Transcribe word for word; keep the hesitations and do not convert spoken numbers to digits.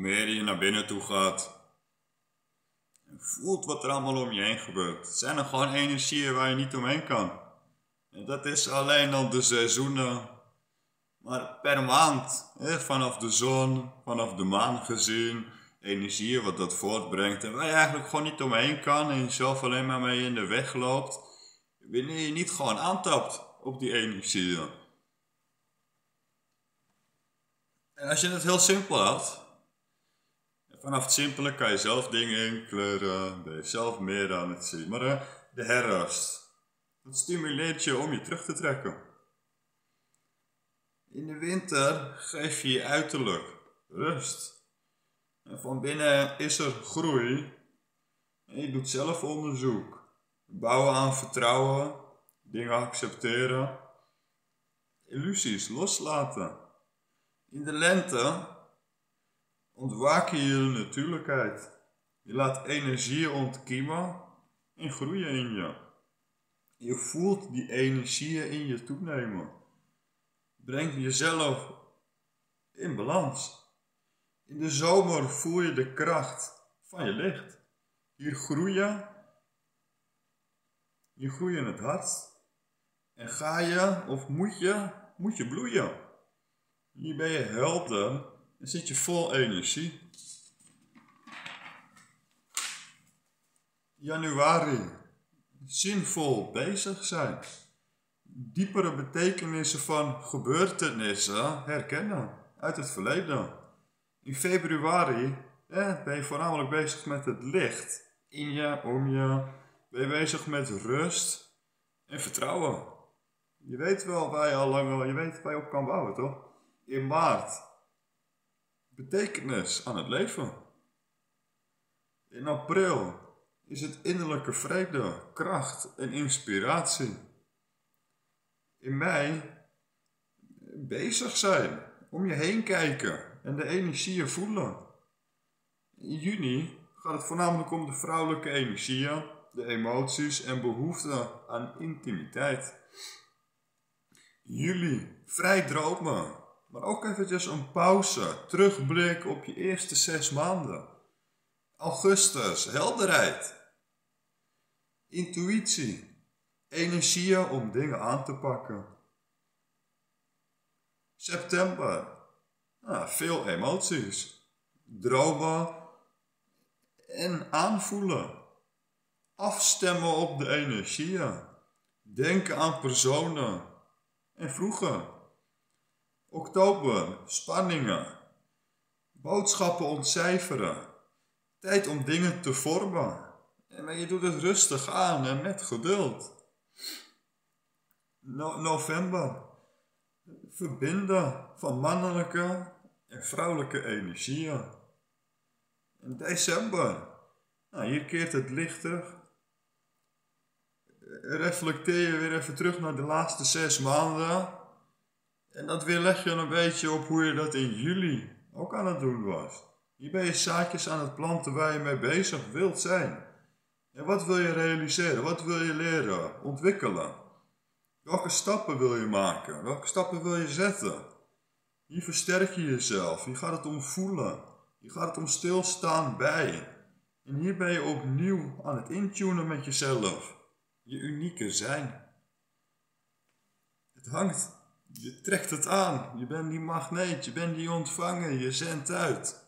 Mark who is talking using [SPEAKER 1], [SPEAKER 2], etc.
[SPEAKER 1] meer je naar binnen toe gaat en voelt wat er allemaal om je heen gebeurt, zijn er gewoon energieën waar je niet omheen kan. En dat is alleen al de seizoenen, maar per maand, hè, vanaf de zon, vanaf de maan gezien, energieën wat dat voortbrengt en waar je eigenlijk gewoon niet omheen kan en jezelf alleen maar mee in de weg loopt, wanneer je niet gewoon aantapt op die energieën. En als je het heel simpel houdt, vanaf het simpele kan je zelf dingen inkleuren, ben je zelf meer aan het zien. Maar uh, de herfst, dat stimuleert je om je terug te trekken. In de winter geef je je uiterlijk rust. En van binnen is er groei. En je doet zelf onderzoek. Bouwen aan vertrouwen, dingen accepteren, illusies loslaten. In de lente ontwaak je je natuurlijkheid. Je laat energieën ontkiemen en groeien in je. Je voelt die energieën in je toenemen. Breng jezelf in balans. In de zomer voel je de kracht van je licht. Hier groeien, hier groeien het hardst. En ga je of moet je, moet je bloeien. Hier ben je helder en zit je vol energie. Januari. Zinvol bezig zijn. Diepere betekenissen van gebeurtenissen herkennen uit het verleden. In februari eh, ben je voornamelijk bezig met het licht. In je, om je. Ben je bezig met rust en vertrouwen. Je weet wel waar je al lang al, je weet waar je op kan bouwen, toch? In maart. Betekenis aan het leven. In april is het innerlijke vrede, kracht en inspiratie. In mei bezig zijn, om je heen kijken en de energieën voelen. In juni gaat het voornamelijk om de vrouwelijke energieën, de emoties en behoefte aan intimiteit. Juli, vrij dromen, maar ook eventjes een pauze, terugblik op je eerste zes maanden. Augustus, helderheid. Intuïtie, energieën om dingen aan te pakken. September, nou, veel emoties, dromen en aanvoelen. Afstemmen op de energieën, denken aan personen en vroeger. Oktober, spanningen, boodschappen ontcijferen, tijd om dingen te vormen. Maar je doet het rustig aan en met geduld. No- november, verbinden van mannelijke en vrouwelijke energieën. In december, nou, hier keert het licht terug. Reflecteer je weer even terug naar de laatste zes maanden. En dat weer leg je een beetje op hoe je dat in juli ook aan het doen was. Hier ben je zaadjes aan het planten waar je mee bezig wilt zijn. En wat wil je realiseren? Wat wil je leren? Ontwikkelen? Welke stappen wil je maken? Welke stappen wil je zetten? Hier versterk je jezelf. Hier gaat het om voelen. Hier gaat het om stilstaan bij. En hier ben je opnieuw aan het intunen met jezelf. Je unieke zijn. Het hangt. Je trekt het aan. Je bent die magneet. Je bent die ontvanger. Je zendt uit.